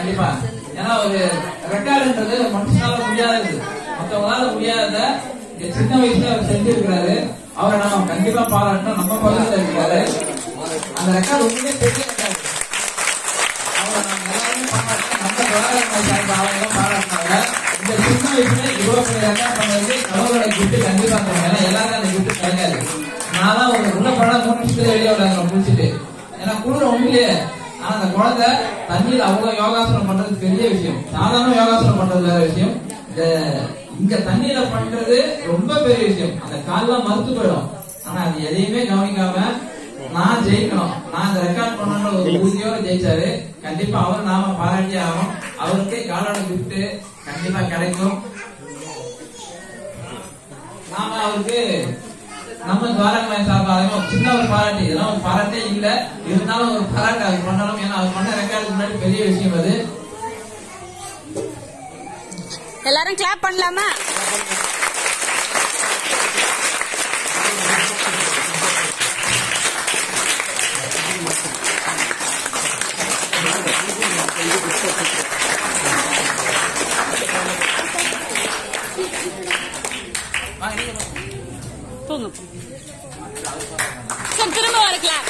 கண்டிப்பா. ஏன்னா ஒரு ரெக்கார்டுன்றது மனுஷனால முடியாதது, மற்றவங்களால முடியாத சின்ன வயசுல அவர் செஞ்சிருக்கிறாரு. அவரை நாம கண்டிப்பா பாராட்டணும். நம்ம பகுதியில் இருக்கிறாரு. அந்த ரெக்கார்டு உண்மையே பெரிய ரெக்கார்டு. அவரை நம்ம எல்லாருமே பாராட்டணும். நம்ம அவங்களும் பாராட்டினாங்க. இந்த சின்ன வயசுல இவ்வளவு பெரிய ரெக்கார்ட் பண்ணது கடவுளோட கிஃப்ட் கண்டிப்பா தரும். ஏன்னா எல்லாரும் அந்த கிஃப்ட் கிடைக்காது. நான் ஒரு உள்ள படம் 3 நிமிஷத்துல வெளியே விடாங்க குளிச்சுட்டு. ஏன்னா குளிர உண்மையிலே. ஆனா அந்த குழந்தை தண்ணியில் அவ்வளவு யோகாசனம் பண்றது பெரிய விஷயம். சாதாரண யோகாசனம் பண்றது வேற விஷயம். இங்க தண்ணியில பண்றது ரொம்ப பெரிய விஷயம். அந்த கால்லாம் மறுத்து போயிடும். ஆனா அது எதையுமே கவனிக்காம நான் ஜெயிக்கணும், நான் இந்த ரெக்கார்ட் பண்ண ஒரு உறுதியோட ஜெயிச்சாரு. கண்டிப்பா அவரு நாம பாராட்டி ஆகும். அவருக்கு காலோட கிஃப்ட் கண்டிப்பா கிடைக்கும். நாம அவருக்கு நம்ம துவாரகமாய் சார்பாக சின்ன ஒரு பாராட்டு, இதெல்லாம் ஒரு பாராட்டே இல்ல, இருந்தாலும் ஒரு பாராட்டு அவர் பண்ணணும். ஏன்னா அவர் பண்ண ரெக்கார்டுக்கு முன்னாடி பெரிய விஷயம் அது. எல்லாரும் கிளாப் பண்ணலாமா? போங்க திரும்ப ஒரு கிளாப்.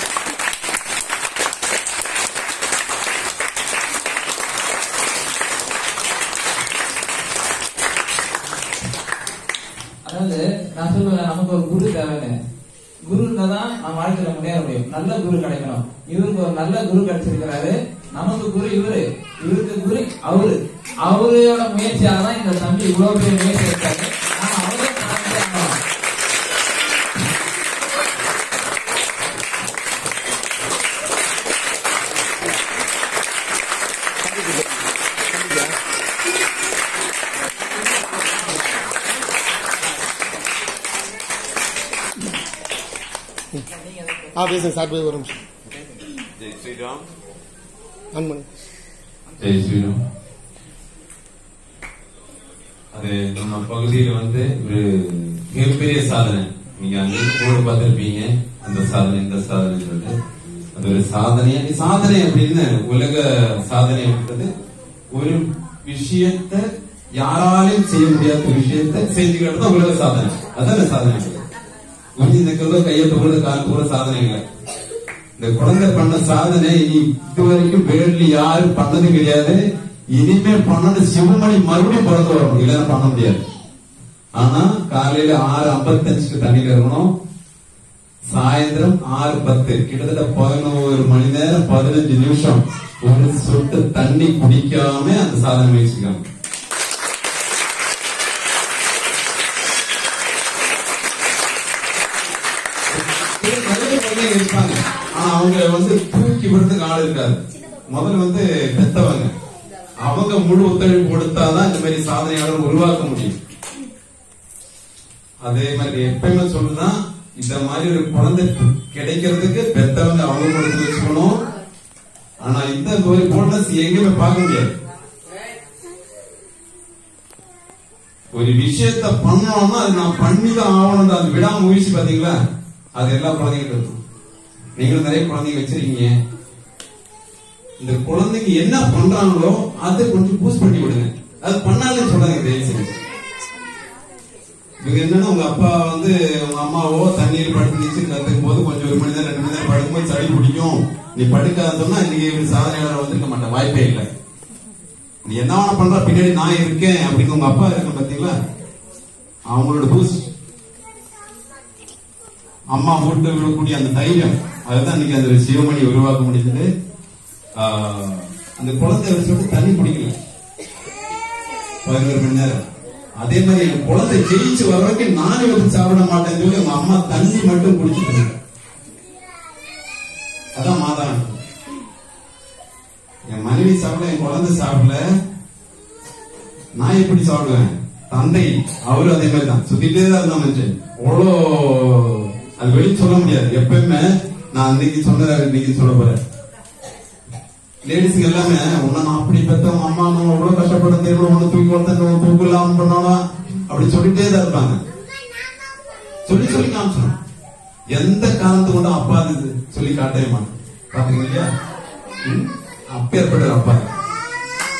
அதாவது நான் சொல்லுவேன், நமக்கு ஒரு குரு தேவைன்னு. குரு இருந்தாதான் நம்ம வாழ்க்கையில முன்னேற முடியும். நல்ல குரு கிடைக்கணும். இவருக்கு ஒரு நல்ல குரு கிடைச்சிருக்கிறாரு. நமக்கு குரு இவரு, இவருக்கு குரு அவரு. அவரோட முயற்சியால தான் இந்த தம்பி இவ்வளவு பெரிய முயற்சி எடுத்தாரு. ஆனா அவரே சாப்பிட்டு ஒரு நிமிஷம். ஜெய் ஸ்ரீராம். ஜெய் ஸ்ரீராம். அது நம்ம பகுதியில ஒரு மிகப்பெரிய சாதனை. நீங்க அங்கே போர்டு பார்த்திருப்பீங்க, அந்த சாதனை இந்த சாதனை சொல்லிட்டு. அது ஒரு சாதனை. சாதனை அப்படின்னு உலக சாதனை அப்படின்றது ஒரு விஷயத்தை யாராலையும் செய்ய முடியாத விஷயத்தை செஞ்சுக்கிட்டு தான் உலக சாதனை. அதான் சாதனை. குஞ்சு கையெழுத்து போறது கால் போற சாதனை இல்லை. இந்த குழந்தை பண்ண சாதனை இதுவரைக்கும் வேர்ல யாரும் பண்ணது கிடையாது. இனிமே பண்ணணும். சிவமணி மறுபடியும் பிறந்து வரணும், இல்லைன்னா பண்ண முடியாது. ஆனா காலையில 6:55 தண்ணியில் இருக்கணும். சாயந்தரம் 6:10, கிட்டத்தட்ட 11 மணி நேரம் 15 நிமிஷம் ஒரு சொட்டு தண்ணி குடிக்காம அந்த சாதனை முயற்சிக்காங்க. இருப்பாங்க. ஆனா அவங்க தூக்கி விடுறதுக்கு ஆள் இருக்காது. முதல்ல பெத்தவங்க அவங்க முழு ஒத்துழைப்பு கொடுத்தாதான் இந்த மாதிரி சாதனையாளர் உருவாக்க முடியும். அதே மாதிரி எப்பயுமே சொல்லுதான், இந்த மாதிரி ஒரு குழந்தை கிடைக்கிறதுக்கு பெத்தவங்க அவங்க கொடுத்து வச்சுக்கணும். ஆனா இந்த மாதிரி போனஸ் எங்கேயுமே பார்க்க முடியாது. ஒரு விஷயத்த பண்ணணும்னா அது நான் பண்ணிதான் ஆகணும். அது விடாமுயற்சி பாத்தீங்களா, அது எல்லா குழந்தைகளும் இருக்கும். நீங்களும் நிறைய குழந்தைங்க வச்சிருக்கீங்க. இந்த குழந்தைங்க என்ன பண்றாங்களோ அதை கொஞ்சம் பூஸ்ட் பண்ணி விடுங்க. அது பண்ணாலே சொல்றாங்க தயவு செஞ்சு. இவங்க என்னன்னா, உங்க அப்பா உங்க அம்மாவோ தண்ணீர் படுத்து நீச்சு கத்துக்கும் போது கொஞ்சம் 1 மணி நேரம் 2 மணி நேரம் படுக்கும்போது சளி பிடிக்கும், நீ படுக்காதோம்னா இன்னைக்கு சாதனையாளர் வந்திருக்க மாட்டேன், வாய்ப்பே இல்லை. நீ என்ன பண்ற பின்னாடி நான் இருக்கேன் அப்படின்னு உங்க அப்பா இருக்க பாத்தீங்களா, அவங்களோட பூஸ்ட், அம்மா போட்டு விடக்கூடிய அந்த தைரியம், அதுதான் இன்னைக்கு அந்த சிவமணி உருவாக்க முடிஞ்சது. அந்த குழந்தை சொல்லிட்டு தண்ணி குடிக்கல 11 மணி நேரம். அதே மாதிரி என் குழந்தை ஜெயிச்சு வர வரைக்கும் நானே சாப்பிட மாட்டேன்னு சொல்லி அவங்க அம்மா தண்ணி மட்டும் குடிச்சுட்டு, அதான் மாதான். என் மனைவி சாப்பிட, என் குழந்தை சாப்பிடல, நான் எப்படி சாப்பிடுவேன்? தந்தை அவரு அதே மாதிரி தான் சுத்திட்டே தான் இருந்தா மனுஷன். அவ்வளோ அது வெளியே சொல்ல முடியாது. எப்பயுமே நான் அன்னைக்கு சொன்னதாக இன்னைக்கு சொல்ல போறேன். லேடிஸ்க்கு எல்லாமே உன்ன நான் அப்படி பெற்றவங்க, அம்மா நம்ம எவ்வளவு கஷ்டப்பட தேவை, ஒண்ணு தூக்கி வளர்த்தோம், தூக்கு இல்லாம பண்ணணும் அப்படி சொல்லிட்டே தான் இருப்பாங்க. சொல்லி சொல்லி காமிச்சோம். எந்த காரணத்து கொண்டு அப்பா சொல்லி காட்டவே மாட்டோம். பாத்தீங்க இல்லையா? அப்பேற்பட்ட அப்பா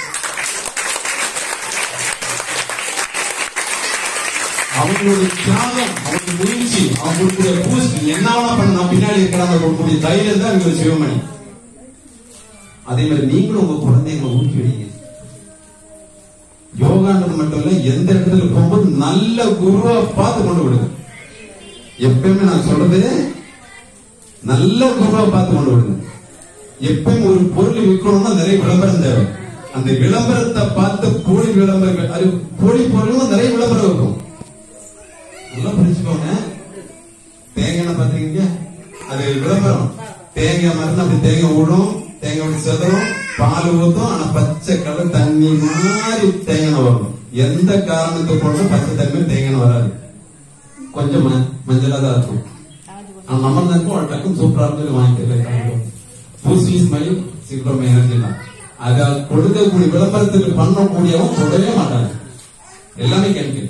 அவங்களுடைய தியாகம், அவங்களுடைய முயற்சி, அவங்களுடைய பூஸ்ட் என்ன பண்ண நான் பின்னாடி இருக்கிறாங்க கொடுக்கக்கூடிய தைரியம் தான் இவங்க சிவமணி. அதே மாதிரி நீங்களும் உங்க குழந்தைங்களை ஊக்கி விடுங்க. யோகான்றது மட்டும் இல்ல, எந்த இடத்துல போகும்போது நல்ல குருவா பார்த்து கொண்டு விடுங்க. எப்பயுமே நான் சொல்றது நல்ல குருவா பார்த்து கொண்டு விடுங்க. எப்பயும் ஒரு பொருள் விற்கணும்னா நிறைய விளம்பரம் தேவை. அந்த விளம்பரத்தை பார்த்து போலி விளம்பரம், அது போலி பொருளும் நிறைய விளம்பரம் இருக்கும். நல்லா புரிஞ்சுக்கோங்க. தேங்காய் பாத்தீங்க, அது விளம்பரம். தேங்காய் மருந்து அப்படி தேங்காய் ஓடும், தேங்காய் அப்படி செதறும், பால் ஊத்தும். ஆனா பச்சை கலர் தண்ணி மாதிரி தேங்காய் வரும். எந்த காரணத்தை கொண்டு பச்சை தண்ணி தேங்காய் வராது, கொஞ்சம் மஞ்சளா தான் இருக்கும். நம்ம தான் டக்கும் சூப்பரா இருக்கு வாங்கிட்டு பூசி ஸ்மைல் சீக்கிரம் எனர்ஜி தான். அத கொடுக்கக்கூடிய விளம்பரத்துக்கு பண்ணக்கூடியவன் தொடவே மாட்டாங்க. எல்லாமே கேட்கு.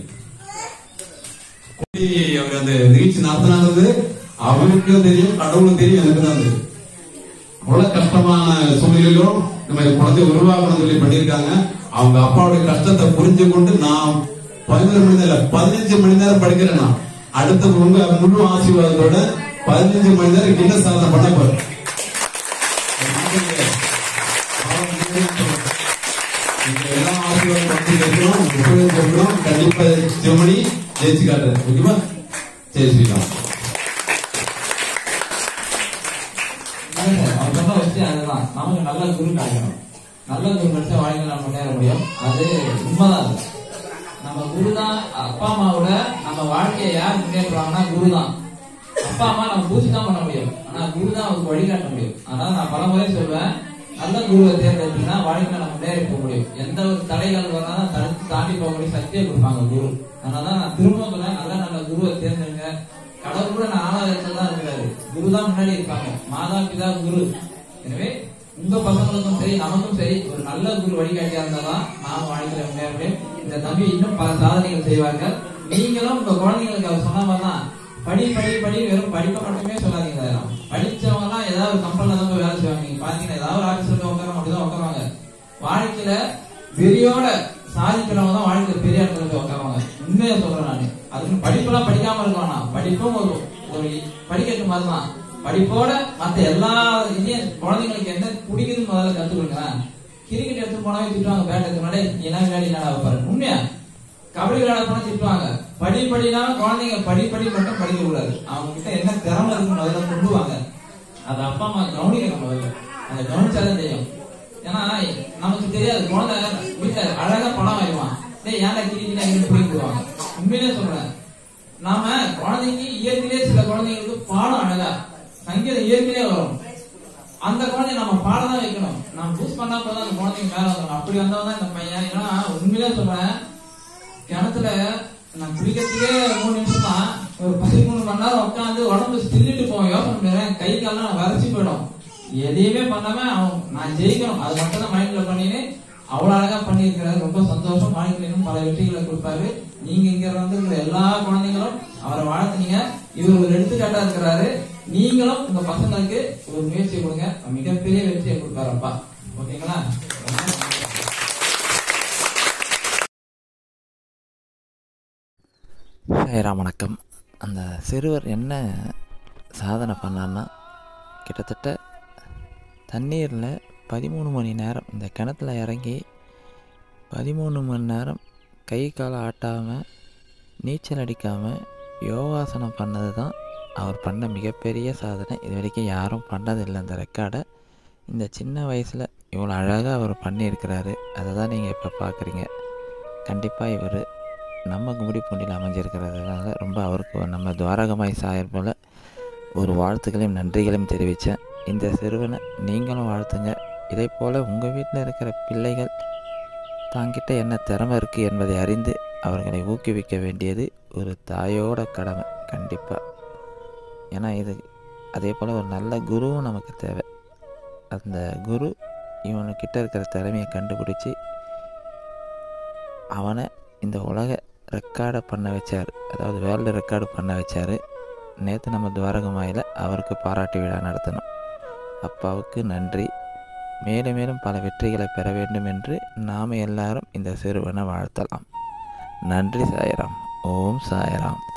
அவர் அந்த நிகழ்ச்சி நடத்தினது அவருக்கும் தெரியும், கடவுளும் தெரியும், எனக்கு தான் தெரியும். அவ்வளவு கஷ்டமான சூழ்நிலையிலும் நம்ம குழந்தை உருவாகணும் சொல்லி பண்ணிருக்காங்க. அவங்க அப்பாவுடைய கஷ்டத்தை புரிஞ்சு கொண்டு நான் 11 மணி நேரம் 15 மணி நேரம் படிக்கிறேன். நான் அடுத்த உங்க முழு ஆசீர்வாதத்தோட 15 மணி நேரம் கிட்ட சாதனை பண்ண போறேன். எல்லாம் ஆசீர்வாதம் கண்டிப்பா சிவமணி ஜெயிச்சு காட்டுறேன். ஓகேவா? ஜெய் ஸ்ரீராம். அவர் சொன்ன விஷயம் அதுதான். நமக்கு நல்ல குரு கிடைக்கணும். நல்ல குரு கிடைச்சா வாழ்க்கை நம்ம முன்னேற முடியும். அது உண்மைதான். நம்ம குரு தான். அப்பா அம்மாவோட நம்ம வாழ்க்கையை யார் முன்னேற்றுவாங்கன்னா குரு தான். அப்பா அம்மா நம்ம பூஜை தான் பண்ண முடியும், ஆனா குரு தான் அவருக்கு வழிகாட்ட முடியும். அதனால நான் பல முறை சொல்வேன், நல்ல குருவை தேர்ந்தெடுத்தீங்கன்னா வாழ்க்கையில நம்ம முன்னேறி போக முடியும். எந்த ஒரு தடைகள் வந்தாலும் தடுத்து தாண்டி போகக்கூடிய சக்தியை கொடுப்பாங்க குரு. அதனாலதான் நான் திரும்ப சொல்றேன், நல்ல குருவை தேர்ந்தெடுங்க. கடவுள் கூட நான் ஆளாதத்துல தான் இருக்கிறாரு. குரு தான் முன்னாடி இருப்பாங்க. மாதா பிதா குரு. எனவே உங்க பசங்களுக்கும் சரி நமக்கும் சரி ஒரு நல்ல குரு வழிகாட்டியா இருந்தாதான் நாம வாழ்க்கையில முன்னேற முடியும். இந்த தம்பி இன்னும் பல சாதனைகள் செய்வார்கள். நீங்களும் உங்க குழந்தைங்களுக்கு அவர் சொன்ன மாதிரிதான் படி படி படி, வெறும் படிப்பை மட்டுமே சொல்லாதீங்க. படிச்சவங்க எல்லாம் ஏதாவது கம்பெனில தான் போய் வேலை செய்வாங்க. நீங்க பாத்தீங்கன்னா ஏதாவது ஒரு ஆபீஸ்ல உட்கார அப்படிதான் உட்காருவாங்க. வாழ்க்கையில வெறியோட சாதிக்கிறவங்க தான் வாழ்க்கையில பெரிய இடத்துல போய் உட்காருவாங்க. உண்மையா சொல்றேன் நானு. அதுக்கு படிப்பெல்லாம் படிக்காம இருக்கலாம். படிப்பும் ஒரு படிக்கட்டு மாதிரிதான். படிப்போட மத்த எல்லா இதையும் குழந்தைங்களுக்கு என்ன பிடிக்குதுன்னு முதல்ல கத்துக்கொடுங்க. கிரிக்கெட் எடுத்து போனாவே திட்டுவாங்க, பேட் எடுத்து முன்னாடி என்ன விளையாடி விளையாட பாரு. உண்மையா கபடி விளையாட போனா திட்டுவாங்க. படினா குழந்தைங்க படி மட்டும் படிக்க கூடாது. அவங்க கிட்ட என்ன திறமை இருக்குன்னு முதல்ல கொண்டு வாங்க. அது அப்பா அம்மா கவனிக்கணும். முதல்ல அதை கவனிச்சாதான் தெரியும். ஏன்னா நமக்கு தெரியாது. குழந்தை வீட்டுல அழகா படம் ஆயிடுவான், ஏன்டா கிரிக்கெட் எங்க பிடிக்குவாங்க. உண்மையிலே சொல்றேன், நாம குழந்தைக்கு இயற்கையிலே சில குழந்தைங்களுக்கு பாடம் அழகா சங்கீதம் இயற்கையிலே வரும். அந்த குழந்தைய நம்ம பாடம் தான் வைக்கணும். நம்ம பூஸ் பண்ணா போதான் அந்த குழந்தைங்க மேல வந்துடும். அப்படி வந்தவங்க இந்த பையன். ஏன்னா உண்மையிலே சொல்றேன், கிணத்துல நான் குளிக்கிறதுக்கே 3 நிமிஷம் தான். ஒரு 13 மணி நேரம் உட்காந்து உடம்பு தின்னுட்டு போவோம். யோசனை பண்ணுறேன், கை கால்லாம் வறட்சி போயிடும். எதையுமே பண்ணாம நான் ஜெயிக்கணும், அது மட்டும் தான் மைண்ட்ல பண்ணின்னு அவ்வளவு அழகா பண்ணிருக்கிறாரு. ரொம்ப சந்தோஷம். வாழ்க்கையில இன்னும் பல வெற்றிகளை கொடுப்பாரு. நீங்க இங்க வந்து எல்லா குழந்தைங்களும் அவரை வாழ்த்துனீங்க. இவர் ஒரு எடுத்துக்காட்டா இருக்கிறாரு. நீங்களும் உங்க பசங்களுக்கு ஒரு முயற்சி கொடுங்க, மிகப்பெரிய வெற்றியை கொடுப்பாருப்பா. ஓகேங்களா? சாய்ராம் வணக்கம். அந்த சிறுவர் என்ன சாதனை பண்ணான்னா, கிட்டத்தட்ட தண்ணீரில் 13 மணி நேரம் இந்த கிணத்துல இறங்கி 13 மணி நேரம் கை காலை ஆட்டாமல் நீச்சல் அடிக்காமல் யோகாசனம் பண்ணது தான் அவர் பண்ண மிகப்பெரிய சாதனை. இது வரைக்கும் யாரும் பண்ணதில்லை அந்த ரெக்கார்டை. இந்த சின்ன வயசில் இவ்வளோ அழகாக அவர் பண்ணியிருக்கிறாரு. அதை தான் நீங்கள் இப்போ பார்க்குறீங்க. கண்டிப்பாக இவர் நம்ம கும்மிடிப்பூண்டியில் அமைஞ்சிருக்கிறதுனால ரொம்ப அவருக்கு நம்ம துவாரகமாய் சாயர் போல் ஒரு வாழ்த்துக்களையும் நன்றிகளையும் தெரிவித்தேன். இந்த சிறுவனை நீங்களும் வாழ்த்துங்க. இதே போல் உங்கள் வீட்டில் இருக்கிற பிள்ளைகள் தாங்கிட்ட என்ன திறமை இருக்குது என்பதை அறிந்து அவர்களை ஊக்குவிக்க வேண்டியது ஒரு தாயோட கடமை கண்டிப்பாக. ஏன்னா இது அதே போல் ஒரு நல்ல குருவும் நமக்கு தேவை. அந்த குரு இவனுக்கிட்ட இருக்கிற திறமையை கண்டுபிடிச்சி அவனை இந்த உலக ரெக்கார்டை பண்ண வச்சார், அதாவது வேர்ல்டு ரெக்கார்டு பண்ண வச்சார். நேற்று நம்ம துவாரகமாயில் அவருக்கு பாராட்டு விழா நடத்தணும். அப்பாவுக்கு நன்றி. மேலும் மேலும் பல வெற்றிகளை பெற வேண்டும் என்று நாம் எல்லாரும் இந்த சிறுவனை வாழ்த்தலாம். நன்றி சாய்ராம். ஓம் சாய்ராம்.